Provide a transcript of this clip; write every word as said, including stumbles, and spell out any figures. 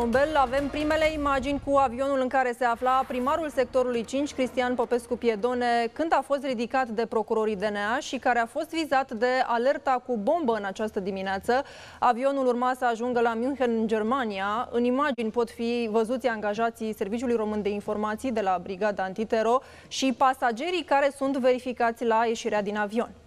Nobel avem primele imagini cu avionul în care se afla primarul sectorului cinci, Cristian Popescu Piedone, când a fost ridicat de procurorii D N A și care a fost vizat de alerta cu bombă în această dimineață. Avionul urma să ajungă la München, în Germania. În imagini pot fi văzuți angajații Serviciului Român de Informații de la Brigada Antitero și pasagerii care sunt verificați la ieșirea din avion.